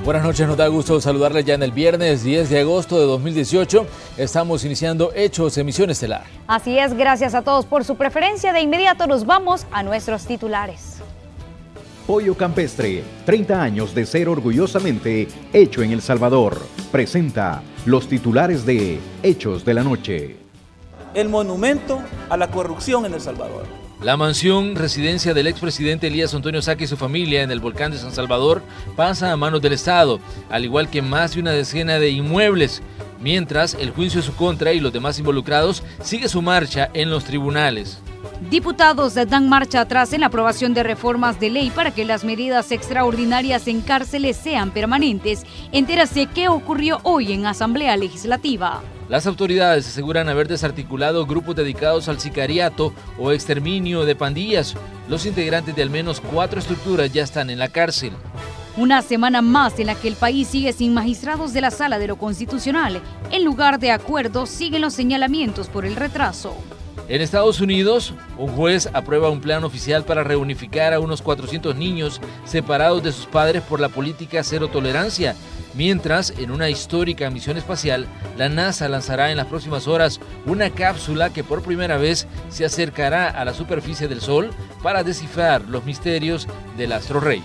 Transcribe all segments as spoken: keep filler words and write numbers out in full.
Buenas noches, nos da gusto saludarles ya en el viernes diez de agosto de dos mil dieciocho. Estamos iniciando Hechos, emisión estelar. Así es, gracias a todos por su preferencia. De inmediato nos vamos a nuestros titulares. Pollo Campestre, treinta años de ser orgullosamente hecho en El Salvador. Presenta los titulares de Hechos de la Noche. El monumento a la corrupción en El Salvador. La mansión, residencia del expresidente Elías Antonio Saca y su familia en el volcán de San Salvador pasa a manos del Estado, al igual que más de una decena de inmuebles, mientras el juicio en su contra y los demás involucrados sigue su marcha en los tribunales. Diputados dan marcha atrás en la aprobación de reformas de ley para que las medidas extraordinarias en cárceles sean permanentes. Entérase qué ocurrió hoy en Asamblea Legislativa. Las autoridades aseguran haber desarticulado grupos dedicados al sicariato o exterminio de pandillas. Los integrantes de al menos cuatro estructuras ya están en la cárcel. Una semana más en la que el país sigue sin magistrados de la Sala de lo Constitucional. En lugar de acuerdos, siguen los señalamientos por el retraso. En Estados Unidos, un juez aprueba un plan oficial para reunificar a unos cuatrocientos niños separados de sus padres por la política cero tolerancia. Mientras, en una histórica misión espacial, la NASA lanzará en las próximas horas una cápsula que por primera vez se acercará a la superficie del Sol para descifrar los misterios del astro rey.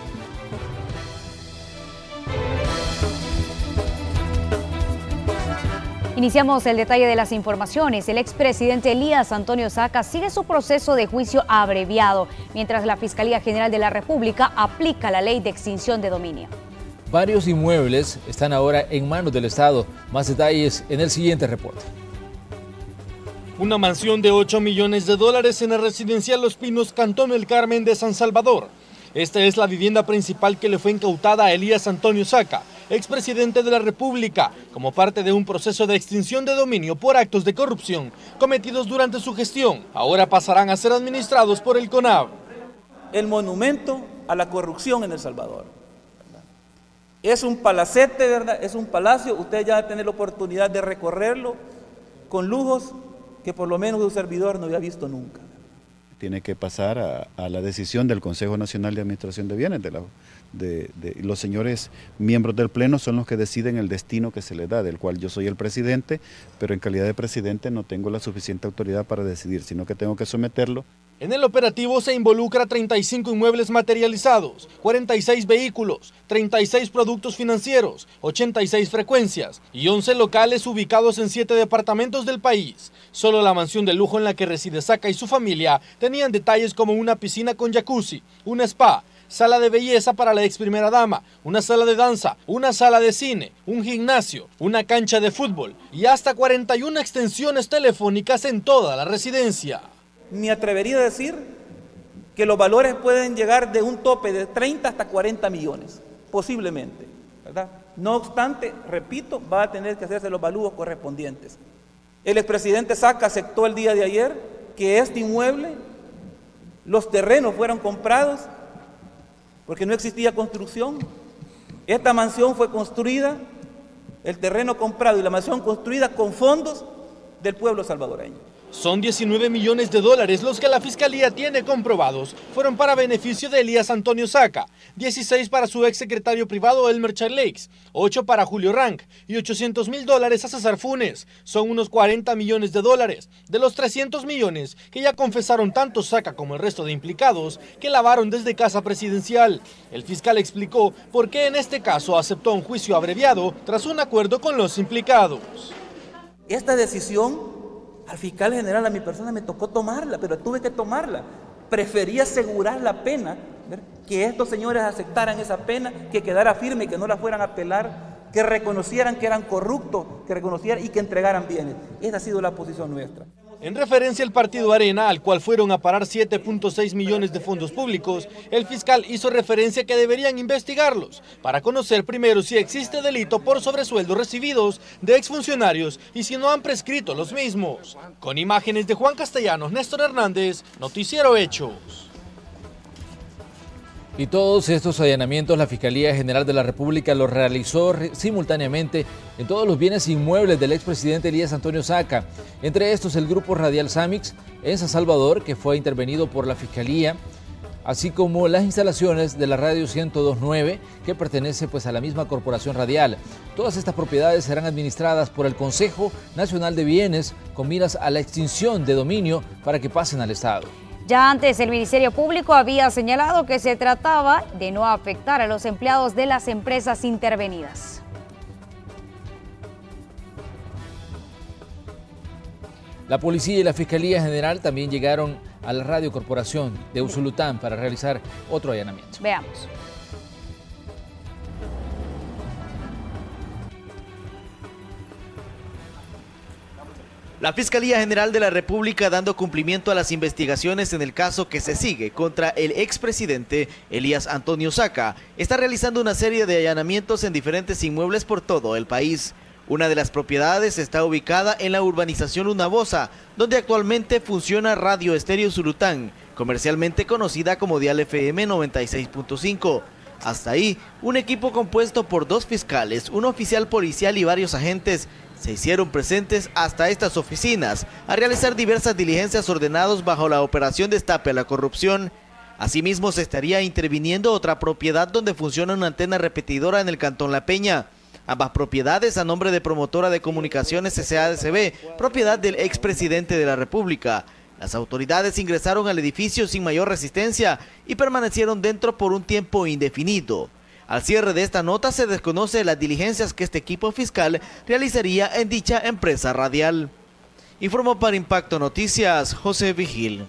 Iniciamos el detalle de las informaciones. El expresidente Elías Antonio Saca sigue su proceso de juicio abreviado, mientras la Fiscalía General de la República aplica la ley de extinción de dominio. Varios inmuebles están ahora en manos del Estado. Más detalles en el siguiente reporte. Una mansión de ocho millones de dólares en el residencial Los Pinos, Cantón El Carmen de San Salvador. Esta es la vivienda principal que le fue incautada a Elías Antonio Saca, expresidente de la República, como parte de un proceso de extinción de dominio por actos de corrupción cometidos durante su gestión. Ahora pasarán a ser administrados por el CONAV. El monumento a la corrupción en El Salvador. Es un palacete, ¿verdad? Es un palacio. Usted ya va a tener la oportunidad de recorrerlo con lujos que por lo menos un servidor no había visto nunca. Tiene que pasar a, a la decisión del Consejo Nacional de Administración de Bienes. De la, de, de, los señores miembros del Pleno son los que deciden el destino que se le da, del cual yo soy el presidente, pero en calidad de presidente no tengo la suficiente autoridad para decidir, sino que tengo que someterlo. En el operativo se involucra treinta y cinco inmuebles materializados, cuarenta y seis vehículos, treinta y seis productos financieros, ochenta y seis frecuencias y once locales ubicados en siete departamentos del país. Solo la mansión de lujo en la que reside Saca y su familia tenían detalles como una piscina con jacuzzi, un spa, sala de belleza para la ex primera dama, una sala de danza, una sala de cine, un gimnasio, una cancha de fútbol y hasta cuarenta y una extensiones telefónicas en toda la residencia. Me atrevería a decir que los valores pueden llegar de un tope de treinta hasta cuarenta millones, posiblemente, ¿verdad? No obstante, repito, va a tener que hacerse los valuos correspondientes. El expresidente Saca aceptó el día de ayer que este inmueble, los terrenos fueron comprados porque no existía construcción. Esta mansión fue construida, el terreno comprado y la mansión construida con fondos del pueblo salvadoreño. Son diecinueve millones de dólares los que la Fiscalía tiene comprobados. Fueron para beneficio de Elías Antonio Saca, dieciséis para su ex secretario privado Elmer Charleix, ocho para Julio Rank y ochocientos mil dólares a César Funes. Son unos cuarenta millones de dólares, de los trescientos millones que ya confesaron tanto Saca como el resto de implicados que lavaron desde casa presidencial. El fiscal explicó por qué en este caso aceptó un juicio abreviado tras un acuerdo con los implicados. Esta decisión al fiscal general, a mi persona, me tocó tomarla, pero tuve que tomarla. Preferí asegurar la pena, ¿ver? Que estos señores aceptaran esa pena, que quedara firme, que no la fueran a apelar, que reconocieran que eran corruptos, que reconocieran y que entregaran bienes. Esa ha sido la posición nuestra. En referencia al partido Arena, al cual fueron a parar siete punto seis millones de fondos públicos, el fiscal hizo referencia que deberían investigarlos para conocer primero si existe delito por sobresueldos recibidos de exfuncionarios y si no han prescrito los mismos. Con imágenes de Juan Castellanos, Néstor Hernández, Noticiero Hechos. Y todos estos allanamientos la Fiscalía General de la República los realizó simultáneamente en todos los bienes inmuebles del expresidente Elías Antonio Saca, entre estos el grupo radial Samix en San Salvador, que fue intervenido por la Fiscalía, así como las instalaciones de la radio ciento dos punto nueve, que pertenece pues a la misma corporación radial. Todas estas propiedades serán administradas por el Consejo Nacional de Bienes con miras a la extinción de dominio para que pasen al Estado. Ya antes el Ministerio Público había señalado que se trataba de no afectar a los empleados de las empresas intervenidas. La policía y la Fiscalía General también llegaron a la Radio Corporación de Usulután para realizar otro allanamiento. Veamos. La Fiscalía General de la República, dando cumplimiento a las investigaciones en el caso que se sigue contra el expresidente Elías Antonio Saca, está realizando una serie de allanamientos en diferentes inmuebles por todo el país. Una de las propiedades está ubicada en la urbanización Lunabosa, donde actualmente funciona Radio Estéreo Usulután, comercialmente conocida como Dial F M noventa y seis punto cinco. Hasta ahí, un equipo compuesto por dos fiscales, un oficial policial y varios agentes se hicieron presentes hasta estas oficinas a realizar diversas diligencias ordenadas bajo la operación Destape a la Corrupción. Asimismo, se estaría interviniendo otra propiedad donde funciona una antena repetidora en el Cantón La Peña. Ambas propiedades a nombre de Promotora de Comunicaciones S A D C B, propiedad del expresidente de la República. Las autoridades ingresaron al edificio sin mayor resistencia y permanecieron dentro por un tiempo indefinido. Al cierre de esta nota se desconoce las diligencias que este equipo fiscal realizaría en dicha empresa radial. Informó para Impacto Noticias, José Vigil.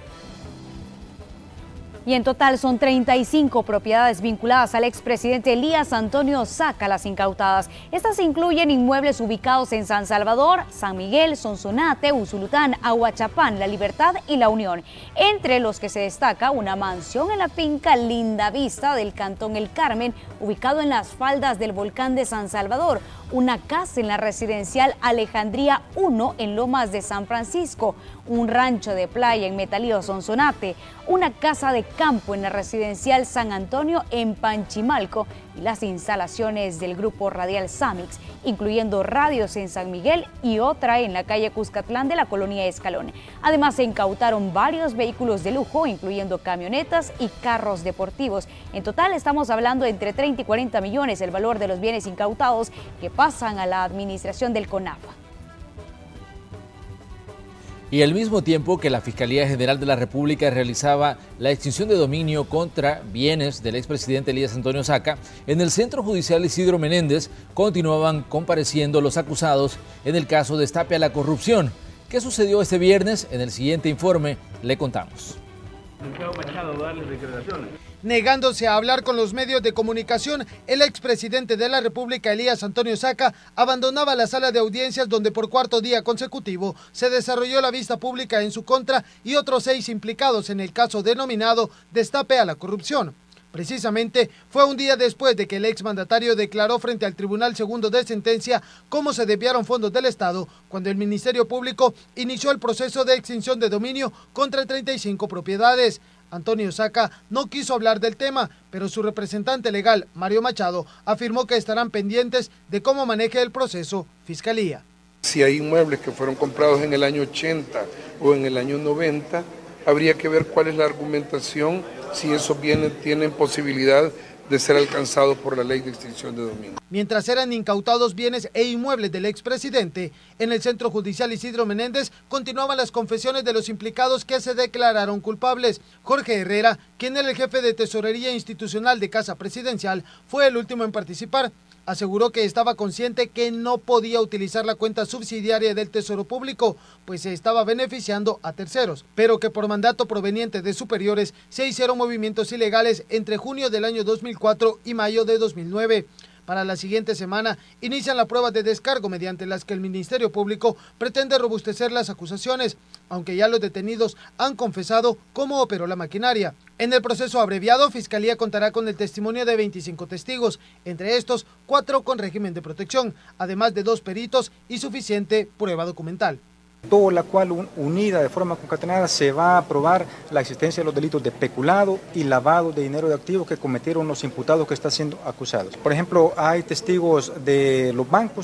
Y en total son treinta y cinco propiedades vinculadas al expresidente Elías Antonio Saca las incautadas. Estas incluyen inmuebles ubicados en San Salvador, San Miguel, Sonsonate, Usulután, Aguachapán, La Libertad y La Unión. Entre los que se destaca una mansión en la finca Linda Vista del Cantón El Carmen, ubicado en las faldas del volcán de San Salvador, una casa en la residencial Alejandría uno en Lomas de San Francisco, un rancho de playa en Metalío, Sonsonate, una casa de campo en la residencial San Antonio en Panchimalco y las instalaciones del grupo radial Samix, incluyendo radios en San Miguel y otra en la calle Cuscatlán de la colonia Escalón. Además, se incautaron varios vehículos de lujo, incluyendo camionetas y carros deportivos. En total estamos hablando de entre treinta y cuarenta millones el valor de los bienes incautados que pasan a la administración del CONAFA. Y al mismo tiempo que la Fiscalía General de la República realizaba la extinción de dominio contra bienes del expresidente Elías Antonio Saca, en el Centro Judicial Isidro Menéndez continuaban compareciendo los acusados en el caso Destape a la Corrupción. ¿Qué sucedió este viernes? En el siguiente informe le contamos. Negándose a hablar con los medios de comunicación, el expresidente de la República, Elías Antonio Saca, abandonaba la sala de audiencias donde por cuarto día consecutivo se desarrolló la vista pública en su contra y otros seis implicados en el caso denominado Destape a la Corrupción. Precisamente fue un día después de que el exmandatario declaró frente al Tribunal Segundo de Sentencia cómo se desviaron fondos del Estado, cuando el Ministerio Público inició el proceso de extinción de dominio contra treinta y cinco propiedades. Antonio Saca no quiso hablar del tema, pero su representante legal, Mario Machado, afirmó que estarán pendientes de cómo maneje el proceso Fiscalía. Si hay inmuebles que fueron comprados en el año ochenta o en el año noventa, habría que ver cuál es la argumentación, si esos bienes tienen posibilidad de ser alcanzados por la ley de extinción de dominio. Mientras eran incautados bienes e inmuebles del expresidente, en el Centro Judicial Isidro Menéndez continuaban las confesiones de los implicados que se declararon culpables. Jorge Herrera, quien era el jefe de Tesorería Institucional de Casa Presidencial, fue el último en participar. Aseguró que estaba consciente que no podía utilizar la cuenta subsidiaria del Tesoro Público, pues se estaba beneficiando a terceros, pero que por mandato proveniente de superiores se hicieron movimientos ilegales entre junio del año dos mil cuatro y mayo de dos mil nueve. Para la siguiente semana inician la prueba de descargo mediante las que el Ministerio Público pretende robustecer las acusaciones, aunque ya los detenidos han confesado cómo operó la maquinaria. En el proceso abreviado, Fiscalía contará con el testimonio de veinticinco testigos, entre estos cuatro con régimen de protección, además de dos peritos y suficiente prueba documental. Toda la cual unida de forma concatenada se va a probar la existencia de los delitos de peculado y lavado de dinero de activos que cometieron los imputados que están siendo acusados. Por ejemplo, hay testigos de los bancos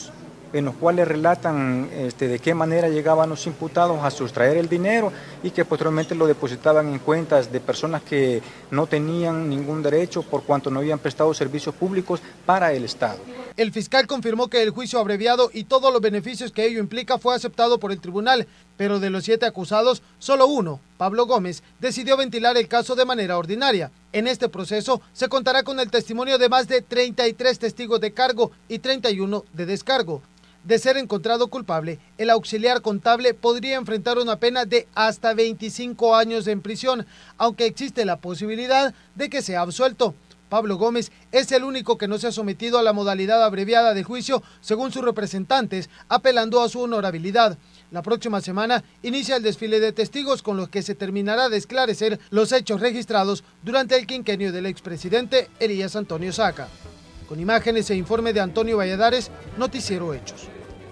en los cuales relatan este, de qué manera llegaban los imputados a sustraer el dinero y que posteriormente lo depositaban en cuentas de personas que no tenían ningún derecho por cuanto no habían prestado servicios públicos para el Estado. El fiscal confirmó que el juicio abreviado y todos los beneficios que ello implica fue aceptado por el tribunal, pero de los siete acusados, solo uno, Pablo Gómez, decidió ventilar el caso de manera ordinaria. En este proceso se contará con el testimonio de más de treinta y tres testigos de cargo y treinta y uno de descargo. De ser encontrado culpable, el auxiliar contable podría enfrentar una pena de hasta veinticinco años en prisión, aunque existe la posibilidad de que sea absuelto. Pablo Gómez es el único que no se ha sometido a la modalidad abreviada de juicio, según sus representantes, apelando a su honorabilidad. La próxima semana inicia el desfile de testigos con los que se terminará de esclarecer los hechos registrados durante el quinquenio del expresidente Elías Antonio Saca. Con imágenes e informe de Antonio Valladares, Noticiero Hechos.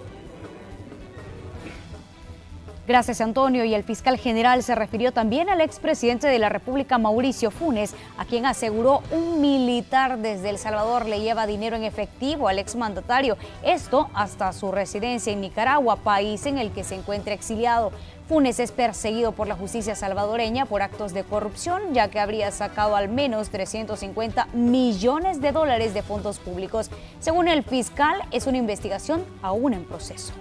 Gracias, Antonio. Y el fiscal general se refirió también al expresidente de la República, Mauricio Funes, a quien aseguró un militar desde El Salvador le lleva dinero en efectivo al exmandatario. Esto hasta su residencia en Nicaragua, país en el que se encuentra exiliado. Funes es perseguido por la justicia salvadoreña por actos de corrupción, ya que habría sacado al menos trescientos cincuenta millones de dólares de fondos públicos. Según el fiscal, es una investigación aún en proceso.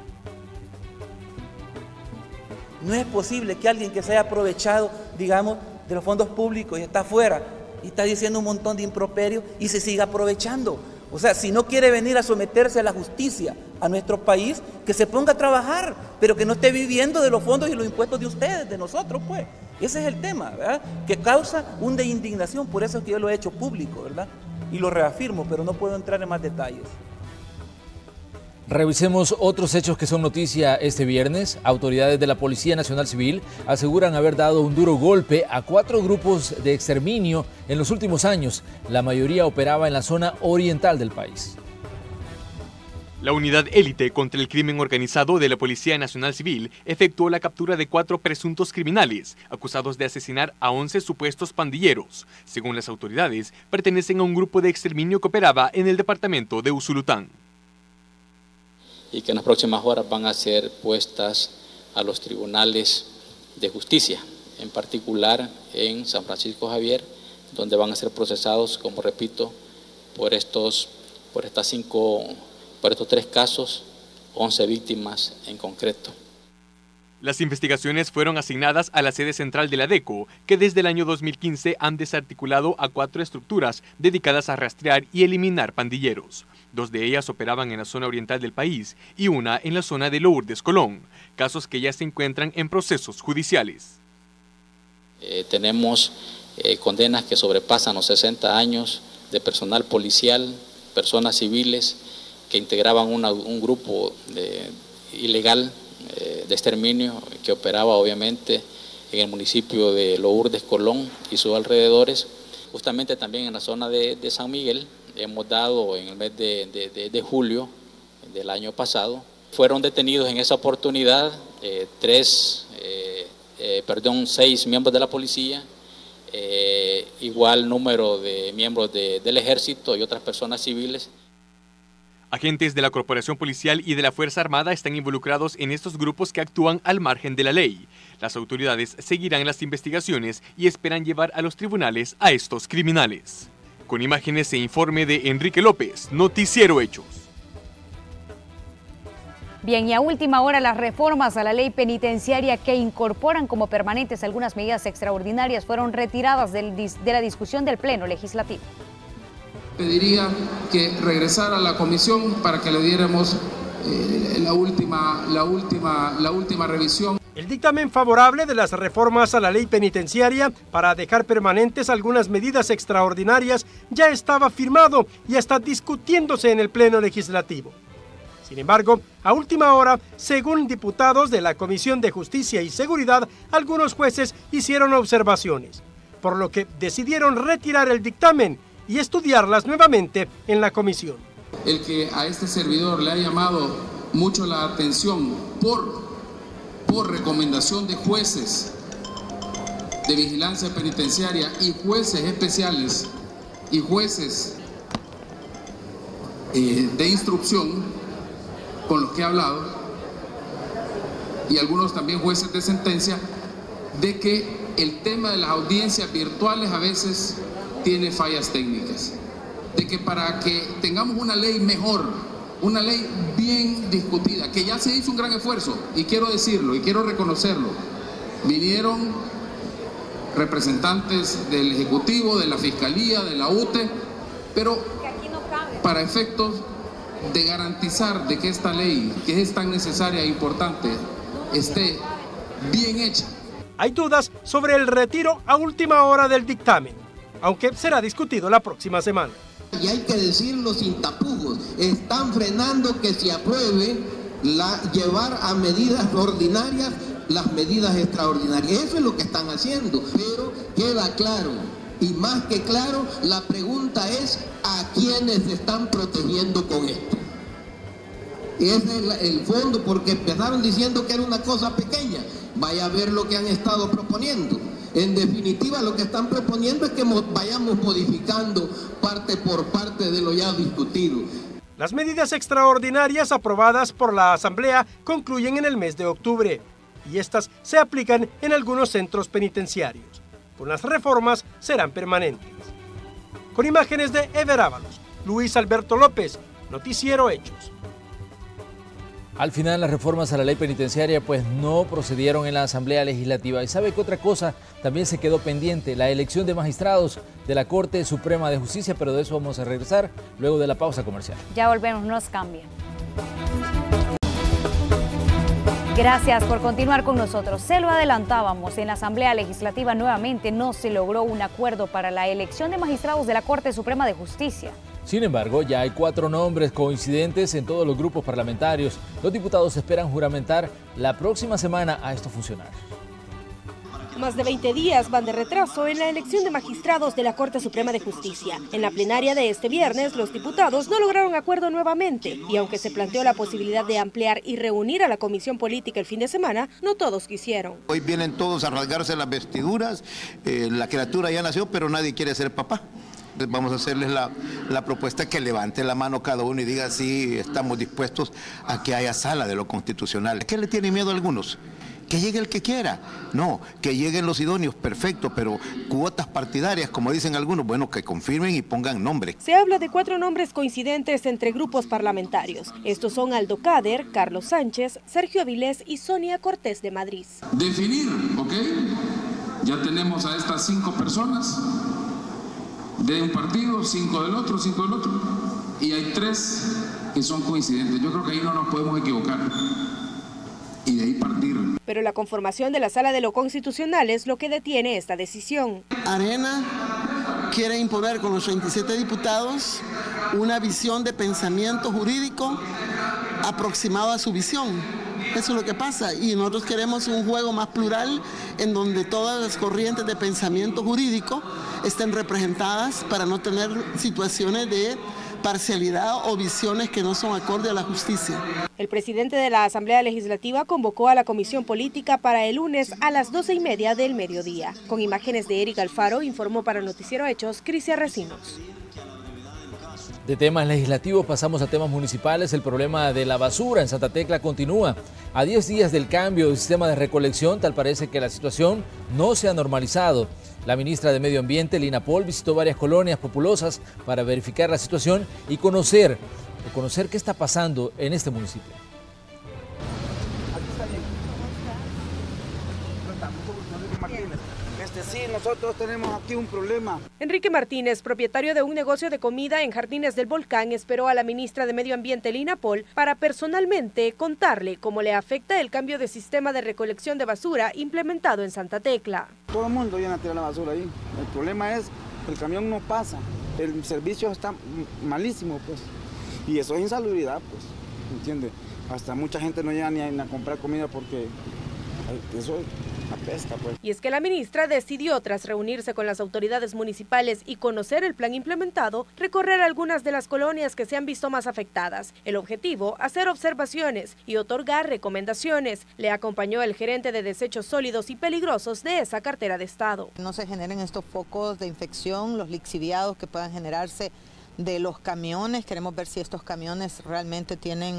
No es posible que alguien que se haya aprovechado, digamos, de los fondos públicos y está afuera y está diciendo un montón de improperios y se siga aprovechando. O sea, si no quiere venir a someterse a la justicia a nuestro país, que se ponga a trabajar, pero que no esté viviendo de los fondos y los impuestos de ustedes, de nosotros, pues. Ese es el tema, ¿verdad? Que causa una indignación, por eso es que yo lo he hecho público, ¿verdad? Y lo reafirmo, pero no puedo entrar en más detalles. Revisemos otros hechos que son noticia este viernes. Autoridades de la Policía Nacional Civil aseguran haber dado un duro golpe a cuatro grupos de exterminio en los últimos años. La mayoría operaba en la zona oriental del país. La unidad élite contra el crimen organizado de la Policía Nacional Civil efectuó la captura de cuatro presuntos criminales acusados de asesinar a once supuestos pandilleros. Según las autoridades, pertenecen a un grupo de exterminio que operaba en el departamento de Usulután. Y que en las próximas horas van a ser puestas a los tribunales de justicia, en particular en San Francisco Javier, donde van a ser procesados, como repito, por estos, por estas cinco, por estos tres casos, once víctimas en concreto. Las investigaciones fueron asignadas a la sede central de la DECO, que desde el año dos mil quince han desarticulado a cuatro estructuras dedicadas a rastrear y eliminar pandilleros. Dos de ellas operaban en la zona oriental del país y una en la zona de Lourdes, Colón, casos que ya se encuentran en procesos judiciales. Eh, tenemos eh, condenas que sobrepasan los sesenta años de personal policial, personas civiles que integraban una, un grupo de, ilegal eh, de exterminio que operaba obviamente en el municipio de Lourdes, Colón y sus alrededores, justamente también en la zona de, de San Miguel. Hemos dado en el mes de, de, de, de julio del año pasado. Fueron detenidos en esa oportunidad eh, tres, eh, eh, perdón, seis miembros de la policía, eh, igual número de miembros de, del ejército y otras personas civiles. Agentes de la Corporación Policial y de la Fuerza Armada están involucrados en estos grupos que actúan al margen de la ley. Las autoridades seguirán las investigaciones y esperan llevar a los tribunales a estos criminales. Con imágenes e informe de Enrique López, Noticiero Hechos. Bien, y a última hora las reformas a la ley penitenciaria que incorporan como permanentes algunas medidas extraordinarias fueron retiradas del, de la discusión del Pleno Legislativo. Pediría que regresara a la comisión para que le diéramos eh, la última, la última, la última revisión. El dictamen favorable de las reformas a la ley penitenciaria para dejar permanentes algunas medidas extraordinarias ya estaba firmado y está discutiéndose en el Pleno Legislativo. Sin embargo, a última hora, según diputados de la Comisión de Justicia y Seguridad, algunos jueces hicieron observaciones, por lo que decidieron retirar el dictamen y estudiarlas nuevamente en la comisión. El que a este servidor le ha llamado mucho la atención por... por recomendación de jueces de vigilancia penitenciaria y jueces especiales y jueces eh, de instrucción, con los que he hablado, y algunos también jueces de sentencia, de que el tema de las audiencias virtuales a veces tiene fallas técnicas. De que para que tengamos una ley mejor, una ley bien discutida, que ya se hizo un gran esfuerzo, y quiero decirlo, y quiero reconocerlo, vinieron representantes del Ejecutivo, de la Fiscalía, de la U T E, pero para efectos de garantizar de que esta ley, que es tan necesaria e importante, esté bien hecha. Hay dudas sobre el retiro a última hora del dictamen, aunque será discutido la próxima semana. Y hay que decirlo sin tapujos, están frenando que se apruebe la, llevar a medidas ordinarias las medidas extraordinarias. Eso es lo que están haciendo, pero queda claro, y más que claro, la pregunta es ¿a quiénes se están protegiendo con esto? Ese es el fondo, porque empezaron diciendo que era una cosa pequeña. Vaya a ver lo que han estado proponiendo. En definitiva, lo que están proponiendo es que vayamos modificando parte por parte de lo ya discutido. Las medidas extraordinarias aprobadas por la Asamblea concluyen en el mes de octubre y estas se aplican en algunos centros penitenciarios. Con las reformas serán permanentes. Con imágenes de Ever Ábalos, Luis Alberto López, Noticiero Hechos. Al final, las reformas a la ley penitenciaria pues no procedieron en la Asamblea Legislativa. ¿Y sabe qué otra cosa también se quedó pendiente? La elección de magistrados de la Corte Suprema de Justicia, pero de eso vamos a regresar luego de la pausa comercial. Ya volvemos, no nos cambien. Gracias por continuar con nosotros. Se lo adelantábamos, en la Asamblea Legislativa nuevamente no se logró un acuerdo para la elección de magistrados de la Corte Suprema de Justicia. Sin embargo, ya hay cuatro nombres coincidentes en todos los grupos parlamentarios. Los diputados esperan juramentar la próxima semana a estos funcionarios. Más de veinte días van de retraso en la elección de magistrados de la Corte Suprema de Justicia. En la plenaria de este viernes, los diputados no lograron acuerdo nuevamente, y aunque se planteó la posibilidad de ampliar y reunir a la Comisión Política el fin de semana, no todos quisieron. Hoy vienen todos a rasgarse las vestiduras, eh, la criatura ya nació, pero nadie quiere ser papá. Vamos a hacerles la, la propuesta que levante la mano cada uno y diga si estamos dispuestos a que haya sala de lo constitucional. ¿Qué le tiene miedo a algunos? Que llegue el que quiera. No, que lleguen los idóneos, perfecto, pero cuotas partidarias, como dicen algunos, bueno, que confirmen y pongan nombre. Se habla de cuatro nombres coincidentes entre grupos parlamentarios. Estos son Aldo Cader, Carlos Sánchez, Sergio Avilés y Sonia Cortés de Madrid. Definir, ¿ok? Ya tenemos a estas cinco personas de un partido, cinco del otro, cinco del otro, y hay tres que son coincidentes. Yo creo que ahí no nos podemos equivocar. Y de ahí partir. Pero la conformación de la Sala de lo Constitucional es lo que detiene esta decisión. Arena quiere imponer con los veintisiete diputados una visión de pensamiento jurídico aproximado a su visión. Eso es lo que pasa, y nosotros queremos un juego más plural en donde todas las corrientes de pensamiento jurídico estén representadas para no tener situaciones de parcialidad o visiones que no son acorde a la justicia. El presidente de la Asamblea Legislativa convocó a la Comisión Política para el lunes a las doce y media del mediodía. Con imágenes de Eric Alfaro, informó para Noticiero Hechos, Crisia Recinos. De temas legislativos pasamos a temas municipales. El problema de la basura en Santa Tecla continúa. A diez días del cambio del sistema de recolección, tal parece que la situación no se ha normalizado. La ministra de Medio Ambiente, Lina Pol, visitó varias colonias populosas para verificar la situación y conocer, conocer qué está pasando en este municipio. Este, sí, nosotros tenemos aquí un problema. Enrique Martínez, propietario de un negocio de comida en Jardines del Volcán, esperó a la ministra de Medio Ambiente, Lina Pol, para personalmente contarle cómo le afecta el cambio de sistema de recolección de basura implementado en Santa Tecla. Todo el mundo viene a tirar la basura ahí. El problema es que el camión no pasa, el servicio está malísimo, pues. Y eso es insalubridad, pues, ¿entiende? Hasta mucha gente no llega ni a, ni a comprar comida porque eso es apesta, pues. Y es que la ministra decidió, tras reunirse con las autoridades municipales y conocer el plan implementado, recorrer algunas de las colonias que se han visto más afectadas. El objetivo, hacer observaciones y otorgar recomendaciones. Le acompañó el gerente de desechos sólidos y peligrosos de esa cartera de Estado. No se generen estos focos de infección, los lixiviados que puedan generarse de los camiones. Queremos ver si estos camiones realmente tienen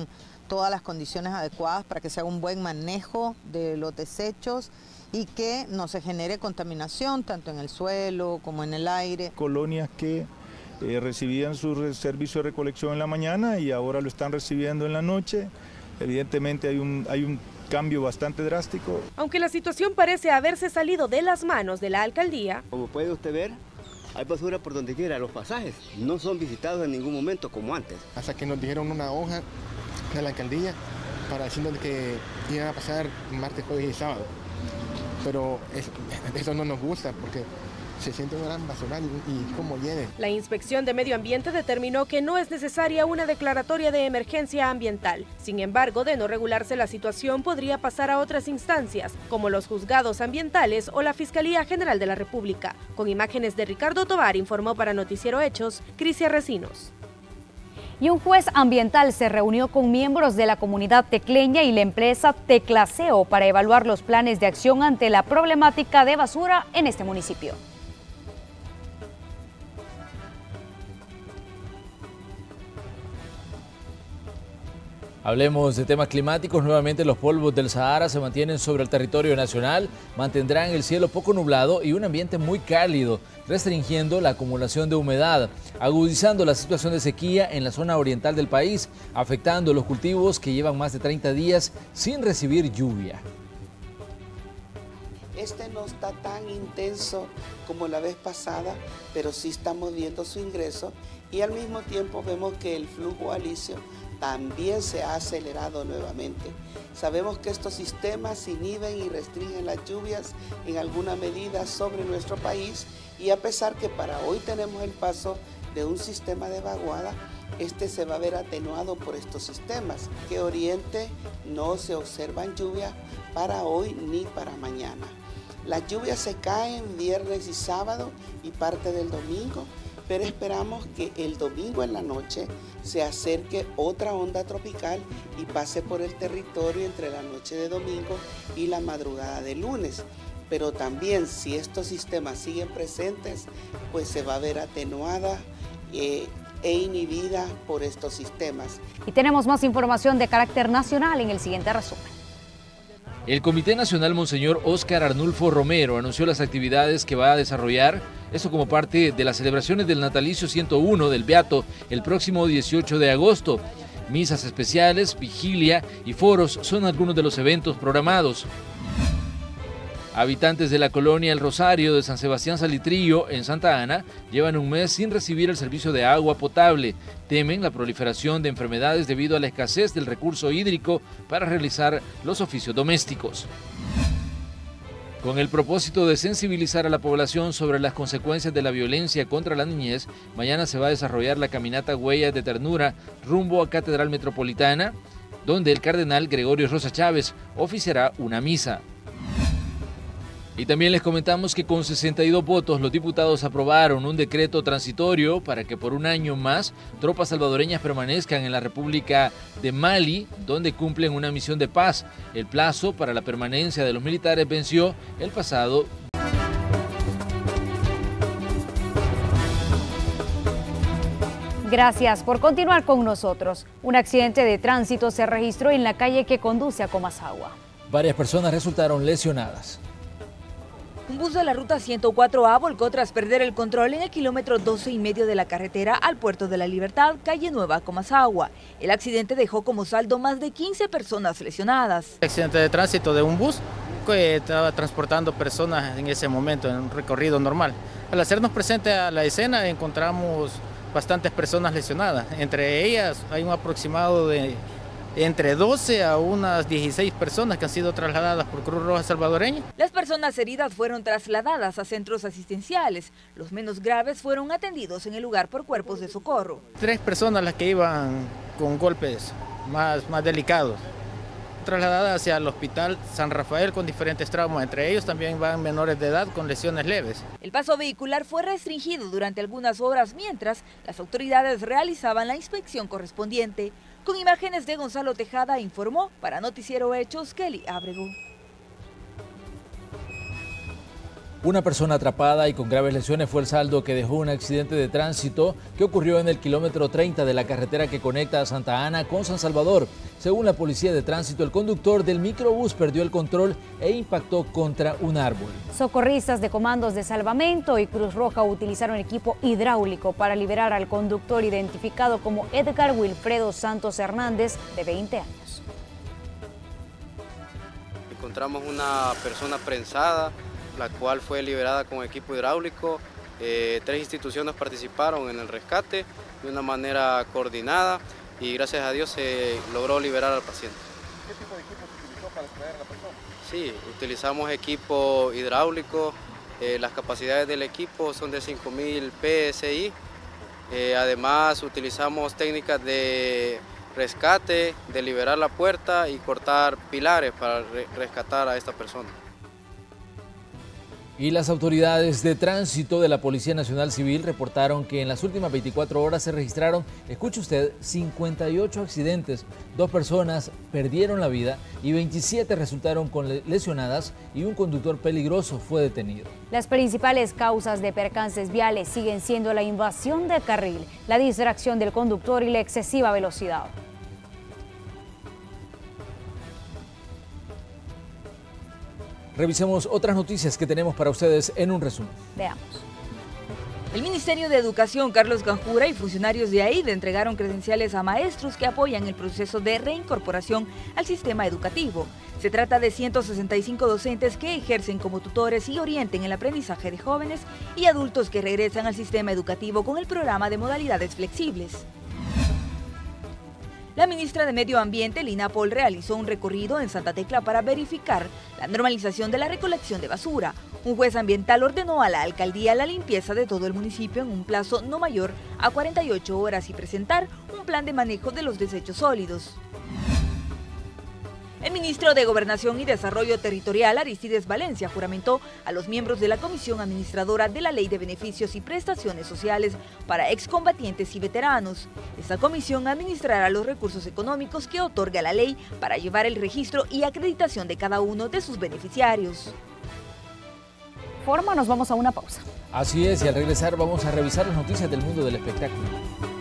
todas las condiciones adecuadas para que se haga un buen manejo de los desechos y que no se genere contaminación tanto en el suelo como en el aire. Colonias que eh, recibían su servicio de recolección en la mañana y ahora lo están recibiendo en la noche. Evidentemente hay un, hay un cambio bastante drástico. Aunque la situación parece haberse salido de las manos de la alcaldía. Como puede usted ver, hay basura por donde quiera. Los pasajes no son visitados en ningún momento como antes. Hasta que nos dijeron una hoja de la alcaldía para decirnos que iban a pasar martes, jueves y sábado. Pero es, eso no nos gusta porque se siente un gran basural y, y cómo viene. La Inspección de Medio Ambiente determinó que no es necesaria una declaratoria de emergencia ambiental. Sin embargo, de no regularse la situación podría pasar a otras instancias, como los juzgados ambientales o la Fiscalía General de la República. Con imágenes de Ricardo Tovar, informó para Noticiero Hechos, Crisia Recinos. Y un juez ambiental se reunió con miembros de la comunidad tecleña y la empresa Teclaseo para evaluar los planes de acción ante la problemática de basura en este municipio. Hablemos de temas climáticos. Nuevamente los polvos del Sahara se mantienen sobre el territorio nacional, mantendrán el cielo poco nublado y un ambiente muy cálido, restringiendo la acumulación de humedad, agudizando la situación de sequía en la zona oriental del país, afectando los cultivos que llevan más de treinta días sin recibir lluvia. Este no está tan intenso como la vez pasada, pero sí estamos viendo su ingreso y al mismo tiempo vemos que el flujo alisio también se ha acelerado nuevamente. Sabemos que estos sistemas inhiben y restringen las lluvias en alguna medida sobre nuestro país y a pesar que para hoy tenemos el paso de un sistema de vaguada, este se va a ver atenuado por estos sistemas. Que oriente no se observan lluvias para hoy ni para mañana. Las lluvias se caen viernes y sábado y parte del domingo, pero esperamos que el domingo en la noche se acerque otra onda tropical y pase por el territorio entre la noche de domingo y la madrugada de lunes. Pero también si estos sistemas siguen presentes, pues se va a ver atenuada eh, e inhibida por estos sistemas. Y tenemos más información de carácter nacional en el siguiente resumen. El Comité Nacional Monseñor Óscar Arnulfo Romero anunció las actividades que va a desarrollar, esto como parte de las celebraciones del natalicio ciento uno del Beato el próximo dieciocho de agosto. Misas especiales, vigilia y foros son algunos de los eventos programados. Habitantes de la colonia El Rosario de San Sebastián Salitrillo, en Santa Ana, llevan un mes sin recibir el servicio de agua potable. Temen la proliferación de enfermedades debido a la escasez del recurso hídrico para realizar los oficios domésticos. Con el propósito de sensibilizar a la población sobre las consecuencias de la violencia contra la niñez, mañana se va a desarrollar la caminata Huellas de Ternura rumbo a Catedral Metropolitana, donde el cardenal Gregorio Rosa Chávez oficiará una misa. Y también les comentamos que con sesenta y dos votos los diputados aprobaron un decreto transitorio para que por un año más tropas salvadoreñas permanezcan en la República de Mali, donde cumplen una misión de paz. El plazo para la permanencia de los militares venció el pasado. Gracias por continuar con nosotros. Un accidente de tránsito se registró en la calle que conduce a Comasagua. Varias personas resultaron lesionadas. Un bus de la ruta ciento cuatro A volcó tras perder el control en el kilómetro doce y medio de la carretera al Puerto de la Libertad, calle Nueva, Comasagua. El accidente dejó como saldo más de quince personas lesionadas. Accidente de tránsito de un bus que estaba transportando personas en ese momento en un recorrido normal. Al hacernos presente a la escena encontramos bastantes personas lesionadas. Entre ellas hay un aproximado de entre doce a unas dieciséis personas que han sido trasladadas por Cruz Roja Salvadoreña. Las personas heridas fueron trasladadas a centros asistenciales. Los menos graves fueron atendidos en el lugar por cuerpos de socorro. Tres personas las que iban con golpes más, más delicados, trasladadas hacia el hospital San Rafael con diferentes traumas. Entre ellos también van menores de edad con lesiones leves. El paso vehicular fue restringido durante algunas horas mientras las autoridades realizaban la inspección correspondiente. Con imágenes de Gonzalo Tejada, informó para Noticiero Hechos Kelly Ábrego. Una persona atrapada y con graves lesiones fue el saldo que dejó un accidente de tránsito que ocurrió en el kilómetro treinta de la carretera que conecta a Santa Ana con San Salvador. Según la policía de tránsito, el conductor del microbús perdió el control e impactó contra un árbol. Socorristas de comandos de salvamento y Cruz Roja utilizaron equipo hidráulico para liberar al conductor identificado como Edgar Wilfredo Santos Hernández, de veinte años. Encontramos una persona prensada, la cual fue liberada con equipo hidráulico. Eh, tres instituciones participaron en el rescate de una manera coordinada y gracias a Dios se logró liberar al paciente. ¿Qué tipo de equipo se utilizó para extraer a la persona? Sí, utilizamos equipo hidráulico, eh, las capacidades del equipo son de cinco mil P S I, eh, además utilizamos técnicas de rescate, de liberar la puerta y cortar pilares para re rescatar a esta persona. Y las autoridades de tránsito de la Policía Nacional Civil reportaron que en las últimas veinticuatro horas se registraron, escuche usted, cincuenta y ocho accidentes. Dos personas perdieron la vida y veintisiete resultaron con lesionadas y un conductor peligroso fue detenido. Las principales causas de percances viales siguen siendo la invasión de carril, la distracción del conductor y la excesiva velocidad. Revisemos otras noticias que tenemos para ustedes en un resumen. Veamos. El Ministerio de Educación, Carlos Ganjura, y funcionarios de A I D entregaron credenciales a maestros que apoyan el proceso de reincorporación al sistema educativo. Se trata de ciento sesenta y cinco docentes que ejercen como tutores y orienten el aprendizaje de jóvenes y adultos que regresan al sistema educativo con el programa de modalidades flexibles. La ministra de Medio Ambiente, Lina Pol, realizó un recorrido en Santa Tecla para verificar la normalización de la recolección de basura. Un juez ambiental ordenó a la alcaldía la limpieza de todo el municipio en un plazo no mayor a cuarenta y ocho horas y presentar un plan de manejo de los desechos sólidos. El ministro de Gobernación y Desarrollo Territorial, Aristides Valencia, juramentó a los miembros de la Comisión Administradora de la Ley de Beneficios y Prestaciones Sociales para excombatientes y veteranos. Esta comisión administrará los recursos económicos que otorga la ley para llevar el registro y acreditación de cada uno de sus beneficiarios. Forma, nos vamos a una pausa. Así es, y al regresar vamos a revisar las noticias del mundo del espectáculo.